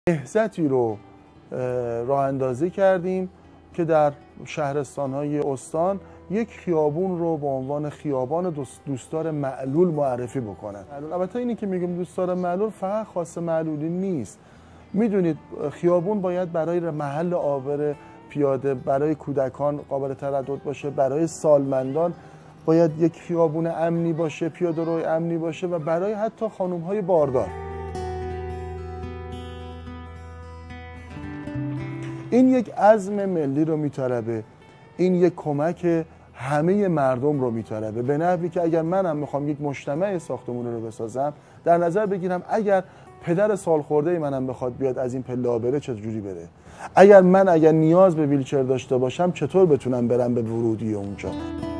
نهضتی رو راه اندازی کردیم که در شهرستان‌های استان یک خیابون رو به عنوان خیابان دوستدار معلول معرفی بکنن. البته اینی که میگم دوستدار معلول فقط خاص معلولی نیست. میدونید خیابون باید برای محل عابر پیاده، برای کودکان قابل تردد باشه، برای سالمندان باید یک خیابون امنی باشه، پیاده روی امنی باشه و برای حتی خانم‌های باردار. این یک عزم ملی رو میطلبه، این یک کمک همه مردم رو میطلبه، به نحوی که اگر منم میخوام یک مجتمع ساختمون رو بسازم در نظر بگیرم اگر پدر سالخورده منم بخواد بیاد از این پله بره چجوری بره، اگر نیاز به ویلچر داشته باشم چطور بتونم برم به ورودی اونجا.